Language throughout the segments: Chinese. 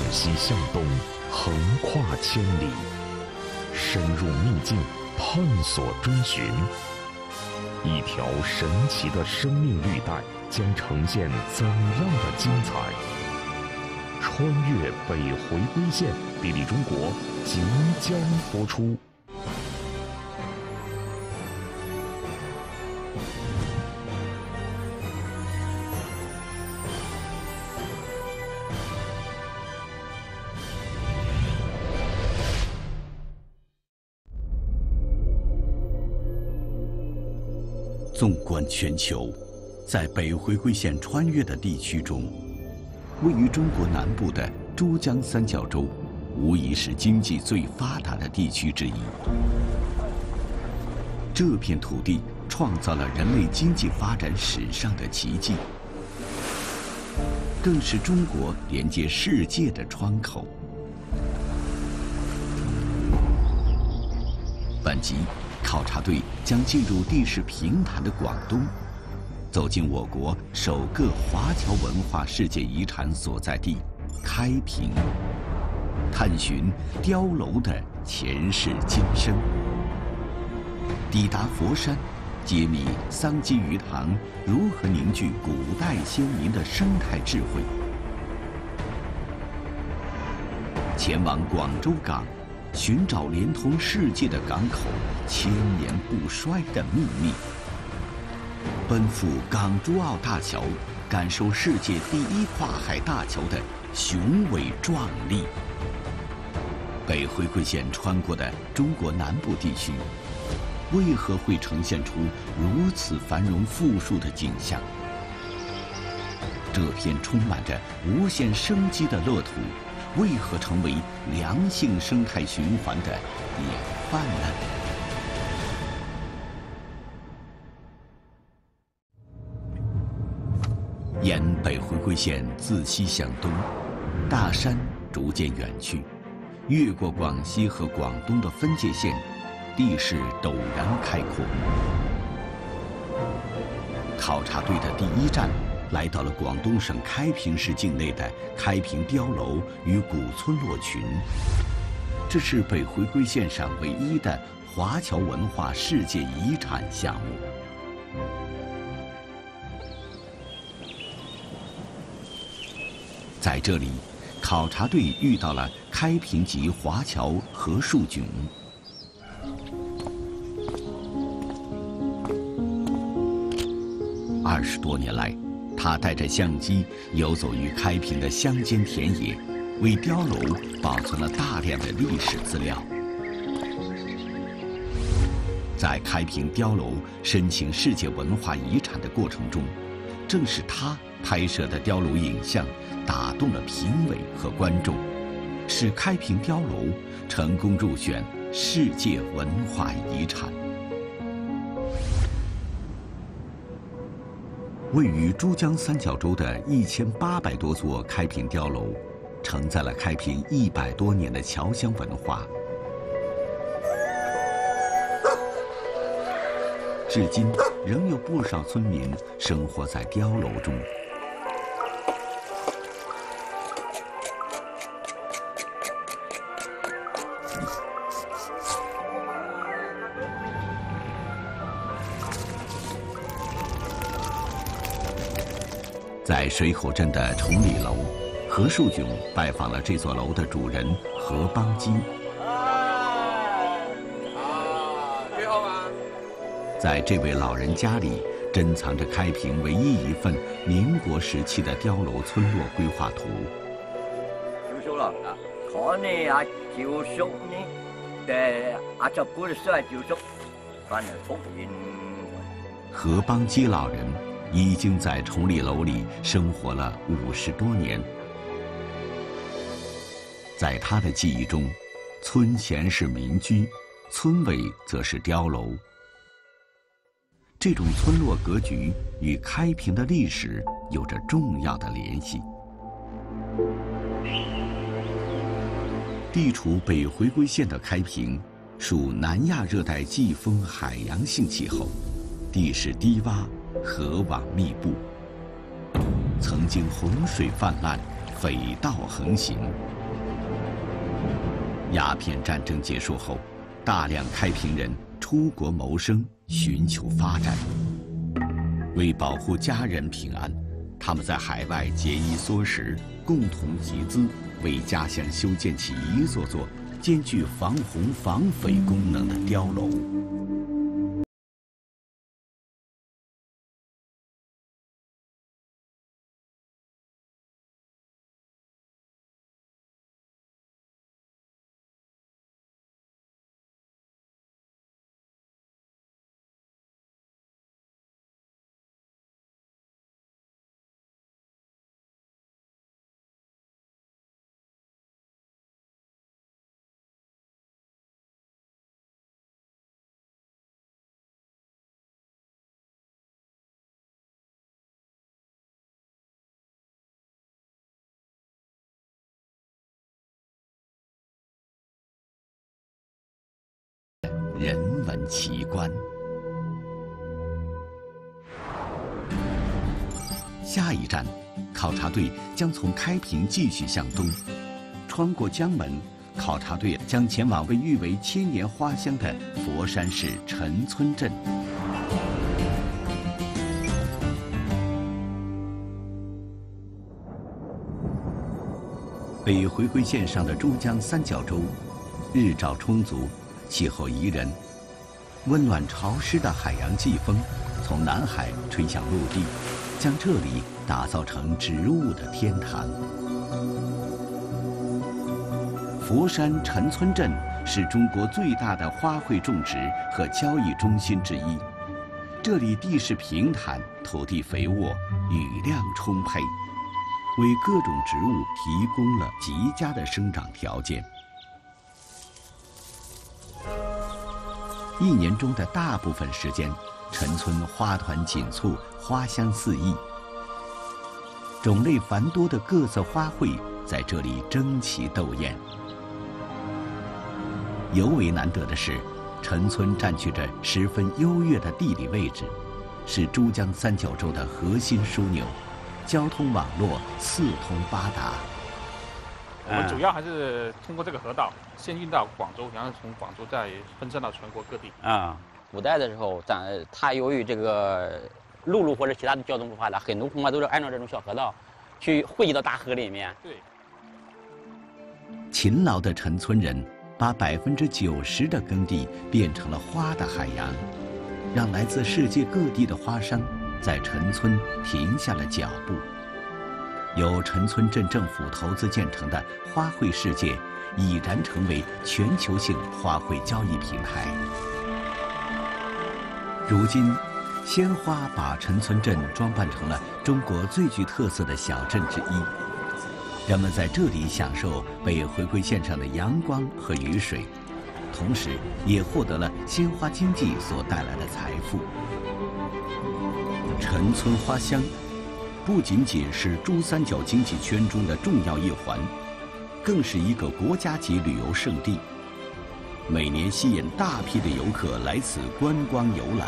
西向东，横跨千里，深入秘境，探索追寻。一条神奇的生命绿带将呈现怎样的精彩？穿越北回归线，地理中国即将播出。 纵观全球，在北回归线穿越的地区中，位于中国南部的珠江三角洲，无疑是经济最发达的地区之一。这片土地创造了人类经济发展史上的奇迹，更是中国连接世界的窗口。本集考察队将进入地势平坦的广东，走进我国首个华侨文化世界遗产所在地开平，探寻碉楼的前世今生。抵达佛山，揭秘桑基鱼塘如何凝聚古代先民的生态智慧。前往广州港，寻找连通世界的港口千年不衰的秘密。奔赴港珠澳大桥，感受世界第一跨海大桥的雄伟壮丽。北回归线穿过的中国南部地区，为何会呈现出如此繁荣富庶的景象？这片充满着无限生机的乐土，为何成为良性生态循环的典范呢？沿北回归线自西向东，大山逐渐远去，越过广西和广东的分界线，地势陡然开阔。考察队的第一站来到了广东省开平市境内的开平碉楼与古村落群，这是北回归线上唯一的华侨文化世界遗产项目。在这里，考察队遇到了开平籍华侨何树炯。20多年来，他带着相机游走于开平的乡间田野，为碉楼保存了大量的历史资料。在开平碉楼申请世界文化遗产的过程中，正是他拍摄的碉楼影像打动了评委和观众，使开平碉楼成功入选世界文化遗产。位于珠江三角洲的1800多座开平碉楼，承载了开平100多年的侨乡文化。至今，仍有不少村民生活在碉楼中。在水口镇的崇礼楼，何树炯拜访了这座楼的主人何邦基。在这位老人家里，珍藏着开平唯一一份民国时期的碉楼村落规划图。 照叔啦，看呢阿照叔呢，阿十古的帅照叔，翻嚟福建。 何邦基老人已经在崇礼楼里生活了50多年。在他的记忆中，村前是民居，村尾则是碉楼。这种村落格局与开平的历史有着重要的联系。地处北回归线的开平，属南亚热带季风海洋性气候，地势低洼，河网密布，曾经洪水泛滥，匪盗横行， 鸦片战争结束后，大量开平人出国谋生，寻求发展。为保护家人平安，他们在海外节衣缩食，共同集资，为家乡修建起一座座兼具防洪防匪功能的碉楼。人文奇观。下一站，考察队将从开平继续向东，穿过江门，考察队将前往被誉为千年花乡的佛山市陈村镇。北回归线上的珠江三角洲，日照充足，气候宜人，温暖潮湿的海洋季风从南海吹向陆地，将这里打造成植物的天堂。佛山陈村镇是中国最大的花卉种植和交易中心之一，这里地势平坦，土地肥沃，雨量充沛，为各种植物提供了极佳的生长条件。一年中的大部分时间，陈村花团锦簇，花香四溢，种类繁多的各色花卉在这里争奇斗艳。尤为难得的是，陈村占据着十分优越的地理位置，是珠江三角洲的核心枢纽，交通网络四通八达。 我们主要还是通过这个河道，先运到广州，然后从广州再分散到全国各地。 古代的时候，它由于这个陆路或者其他的交通不发达，很多恐怕都是按照这种小河道去汇集到大河里面。 对。 勤劳的陈村人把90%的耕地变成了花的海洋，让来自世界各地的花商在陈村停下了脚步。由陈村镇政府投资建成的花卉世界，已然成为全球性花卉交易平台。如今，鲜花把陈村镇装扮成了中国最具特色的小镇之一。人们在这里享受北回归线上的阳光和雨水，同时也获得了鲜花经济所带来的财富。陈村花乡不仅仅是珠三角经济圈中的重要一环，更是一个国家级旅游胜地，每年吸引大批的游客来此观光游览。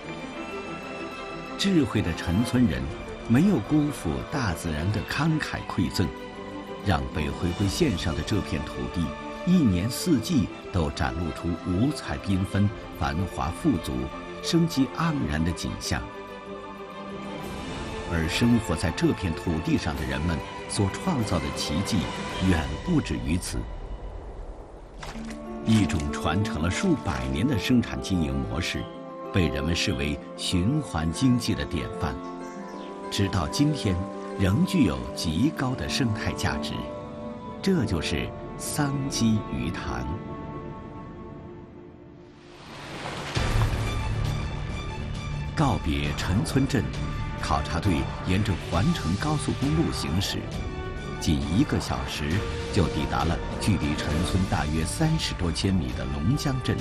智慧的陈村人没有辜负大自然的慷慨馈赠，让北回归线上的这片土地一年四季都展露出五彩缤纷、繁华富足、生机盎然的景象。而生活在这片土地上的人们所创造的奇迹远不止于此。一种传承了数百年的生产经营模式，被人们视为循环经济的典范，直到今天仍具有极高的生态价值。这就是桑基鱼塘。告别陈村镇，考察队沿着环城高速公路行驶，仅1个小时就抵达了距离陈村大约30多千米的龙江镇。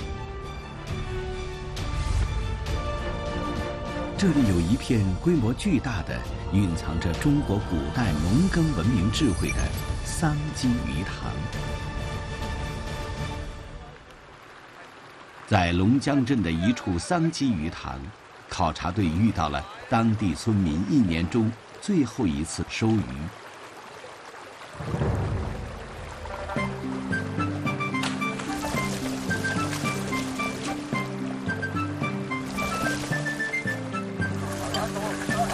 这里有一片规模巨大的、蕴藏着中国古代农耕文明智慧的桑基鱼塘。在龙江镇的一处桑基鱼塘，考察队遇到了当地村民1年中最后一次收鱼。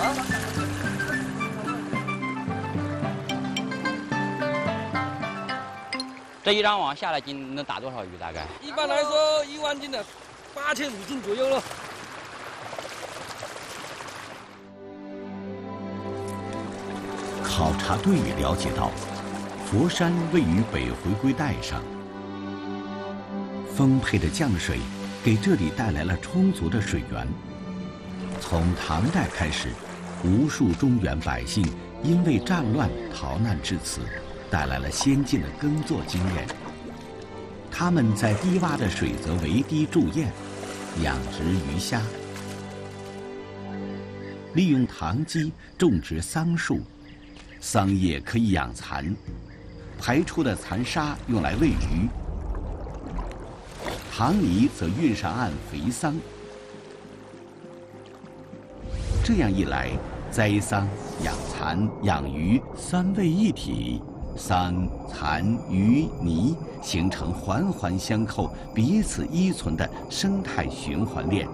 这一张网下来斤能打多少鱼？大概？ 一般来说，1万斤的8500斤左右了。 考察队了解到，佛山位于北回归带上，丰沛的降水给这里带来了充足的水源。从唐代开始，无数中原百姓因为战乱逃难至此，带来了先进的耕作经验。他们在低洼的水泽围堤筑堰，养殖鱼虾，利用塘基种植桑树。桑叶可以养蚕，排出的蚕沙用来喂鱼，塘泥则运上岸肥桑。这样一来，栽桑、养蚕、养鱼三位一体，桑、蚕、鱼、泥形成环环相扣、彼此依存的生态循环链。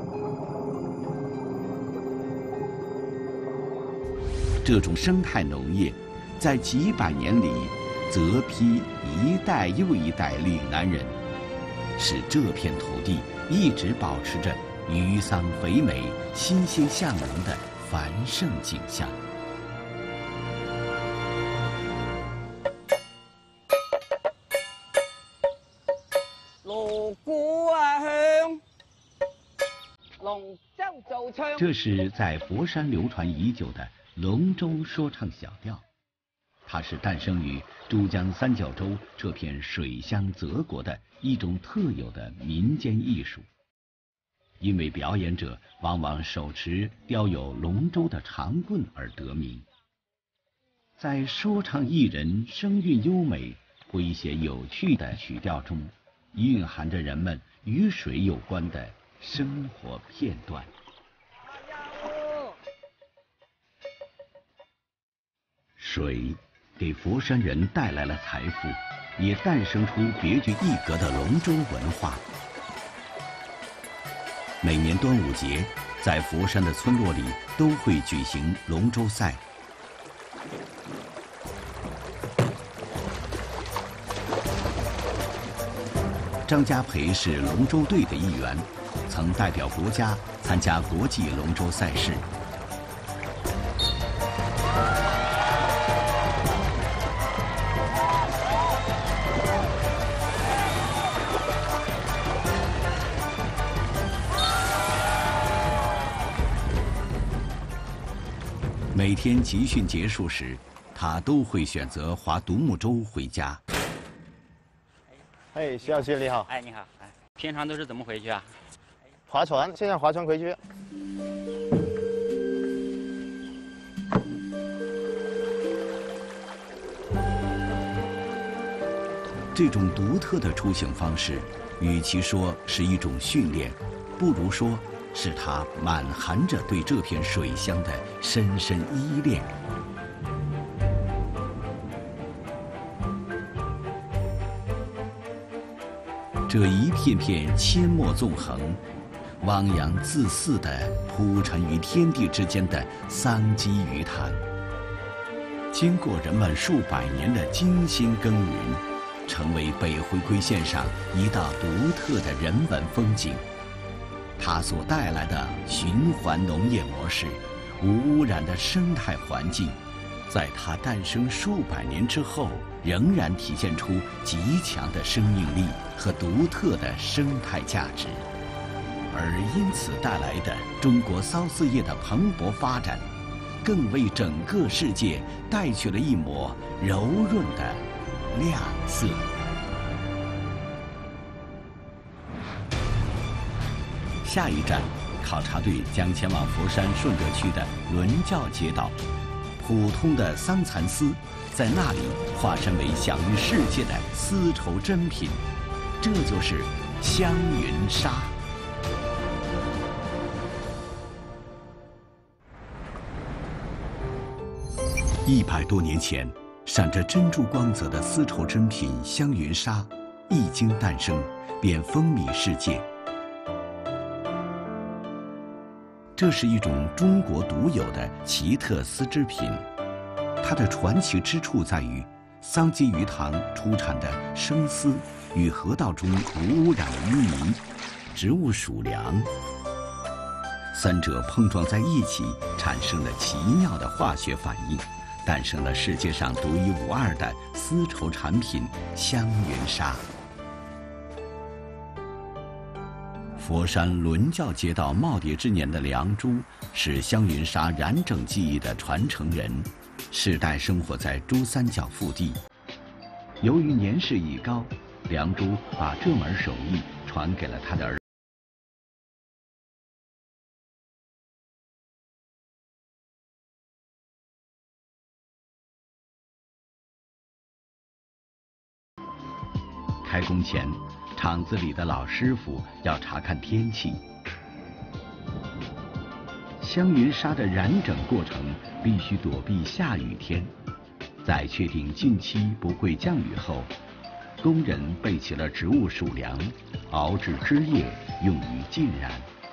这种生态农业，在几百年里，泽批一代又一代岭南人，使这片土地一直保持着鱼桑肥美、欣欣向荣的繁盛景象。 锣鼓啊响，龙舟奏唱。 这是在佛山流传已久的龙舟说唱小调，它是诞生于珠江三角洲这片水乡泽国的一种特有的民间艺术。因为表演者往往手持雕有龙舟的长棍而得名。在说唱艺人声韵优美、诙谐有趣的曲调中，蕴含着人们与水有关的生活片段。水给佛山人带来了财富，也诞生出别具一格的龙舟文化。每年端午节，在佛山的村落里都会举行龙舟赛。张家培是龙舟队的一员，曾代表国家参加国际龙舟赛事。每天集训结束时，他都会选择划独木舟回家。 哎，徐老师你好。 哎，你好。哎，平常都是怎么回去啊？ 划船，现在划船回去。 这种独特的出行方式，与其说是一种训练，不如说是他满含着对这片水乡的深深依恋。这一片片阡陌纵横、汪洋恣肆地铺陈于天地之间的桑基鱼塘，经过人们数百年的精心耕耘，成为北回归线上一道独特的人文风景。它所带来的循环农业模式、无污染的生态环境，在它诞生数百年之后，仍然体现出极强的生命力和独特的生态价值。而因此带来的中国缫丝业的蓬勃发展，更为整个世界带去了一抹柔润的亮色。下一站，考察队将前往佛山顺德区的伦教街道。普通的桑蚕丝，在那里化身为享誉世界的丝绸珍品，这就是香云纱。100多年前，闪着珍珠光泽的丝绸珍品香云纱，一经诞生，便风靡世界。 这是一种中国独有的奇特丝织品，它的传奇之处在于，桑基鱼塘出产的生丝与河道中无污染的淤泥、植物鼠粮，三者碰撞在一起，产生了奇妙的化学反应，诞生了世界上独一无二的丝绸产品香云纱。佛山伦教街道耄耋之年的梁朱是香云纱染整技艺的传承人，世代生活在珠三角腹地。由于年事已高，梁朱把这门手艺传给了他的儿子。开工前，厂子里的老师傅要查看天气。香云纱的染整过程必须躲避下雨天，在确定近期不会降雨后，工人备齐了植物鼠粮，熬制汁液，用于浸染。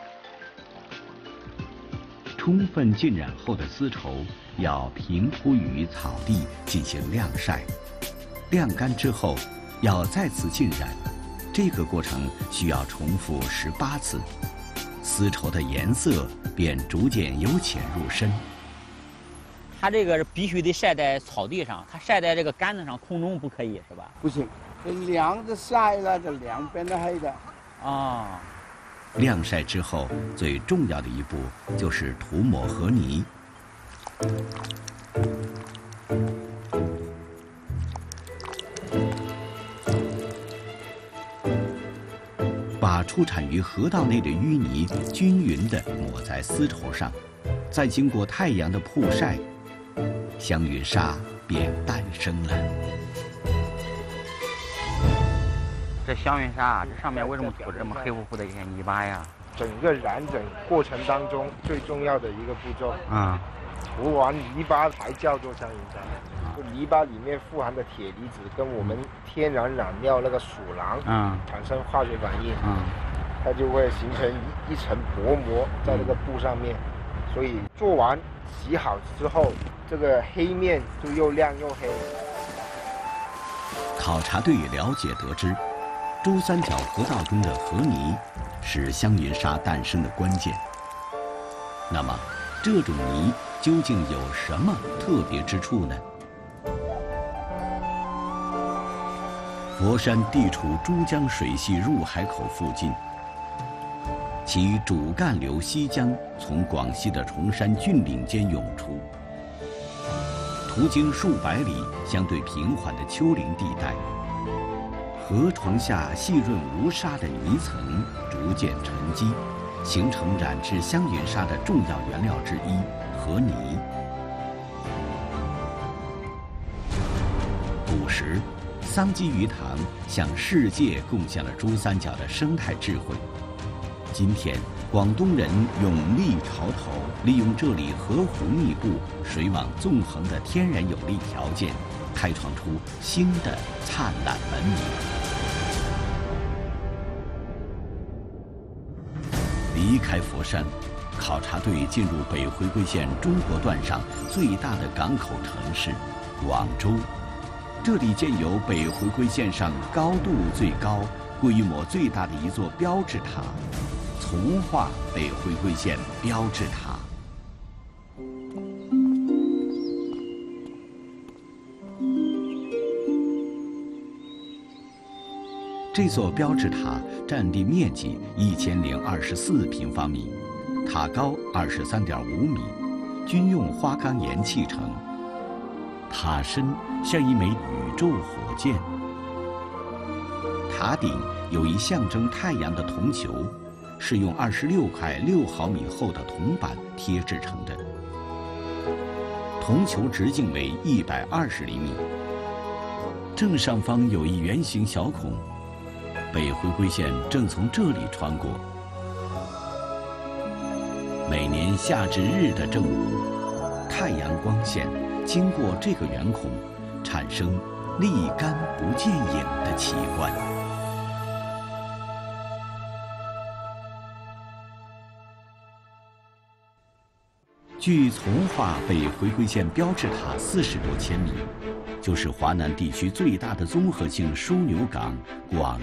充分浸染后的丝绸要平铺于草地进行晾晒，晾干之后要再次浸染。这个过程需要重复18次，丝绸的颜色便逐渐由浅入深。 它这个是必须得晒在草地上，它晒在这个杆子上，空中不可以，是吧？ 不行，这凉着晒了，这两边都黑的。 啊。 晾晒之后，最重要的一步就是涂抹河泥。把出产于河道内的淤泥均匀地抹在丝绸上，再经过太阳的曝晒，香云纱便诞生了。 这香云纱，这上面为什么涂这么黑乎乎的一些泥巴呀？ 整个染整过程当中最重要的一个步骤啊，涂完泥巴才叫做香云纱。就泥巴里面富含的铁离子跟我们天然染料那个鼠囊产生化学反应，它就会形成一层薄膜在那个布上面，所以做完洗好之后，这个黑面就又亮又黑。 考察队了解得知，珠三角河道中的河泥是香云纱诞生的关键。那么，这种泥究竟有什么特别之处呢？佛山地处珠江水系入海口附近，其主干流西江从广西的崇山峻岭间涌出，途经数百里相对平缓的丘陵地带，河床下细润无沙的泥层逐渐沉积，形成染制香云纱的重要原料之一——河泥。古时，桑基鱼塘向世界贡献了珠三角的生态智慧。今天，广东人用力潮头，利用这里河湖密布、水网纵横的天然有利条件，开创出新的灿烂文明。离开佛山，考察队进入北回归线中国段上最大的港口城市广州。这里建有北回归线上高度最高、规模最大的一座标志塔——从化北回归线标志塔。这座标志塔占地面积1024平方米，塔高23.5米，均用花岗岩砌成。塔身像一枚宇宙火箭，塔顶有一象征太阳的铜球，是用26块6毫米厚的铜板贴制成的。铜球直径为120厘米，正上方有一圆形小孔，北回归线正从这里穿过。每年夏至日的正午，太阳光线经过这个圆孔，产生立竿不见影的奇观。 距从化北回归线标志塔40多千米，就是华南地区最大的综合性枢纽港广。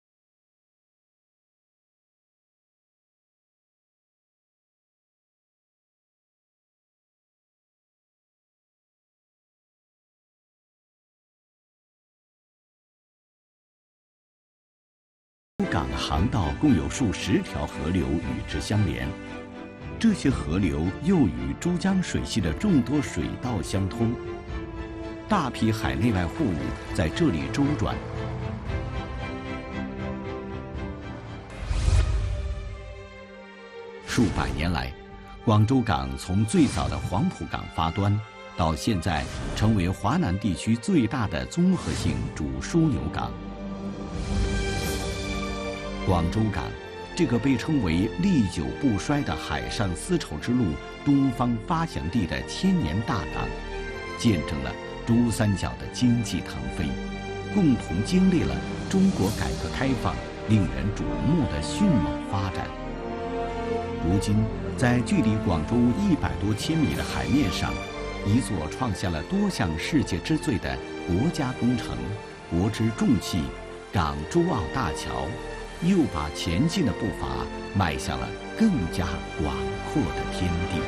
港航道共有数十条河流与之相连。 这些河流又与珠江水系的众多水道相通，大批海内外货物在这里周转。数百年来，广州港从最早的黄埔港发端，到现在成为华南地区最大的综合性主枢纽港。广州港。 这个被称为历久不衰的海上丝绸之路东方发祥地的千年大港，见证了珠三角的经济腾飞，共同经历了中国改革开放令人瞩目的迅猛发展。如今，在距离广州100多千米的海面上，一座创下了多项世界之最的国家工程、国之重器——港珠澳大桥。 又把前进的步伐迈向了更加广阔的天地。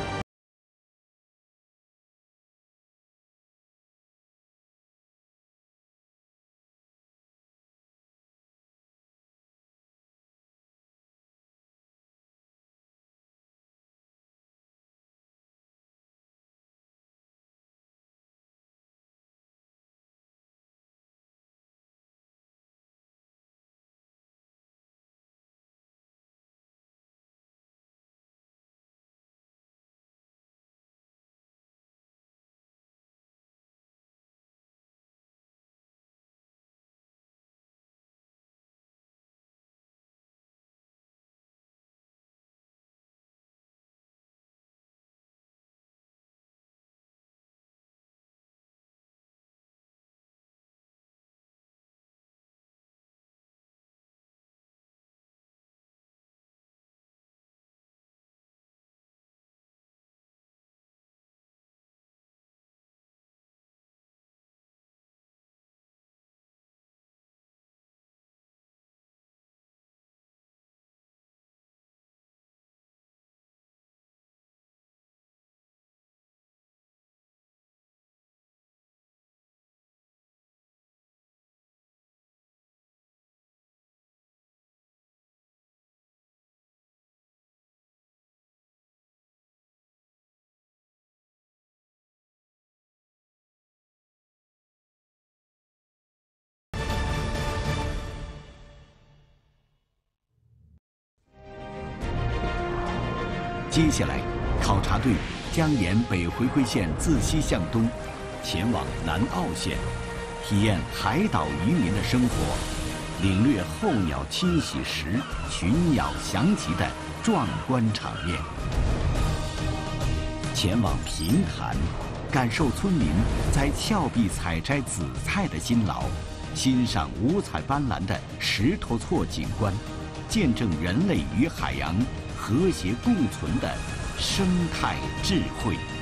接下来，考察队将沿北回归线自西向东，前往南澳线，体验海岛渔民的生活，领略候鸟迁徙时群鸟翔集的壮观场面。前往平潭，感受村民在峭壁采摘紫菜的辛劳，欣赏五彩斑斓的石头错景观，见证人类与海洋和谐共存的生态智慧。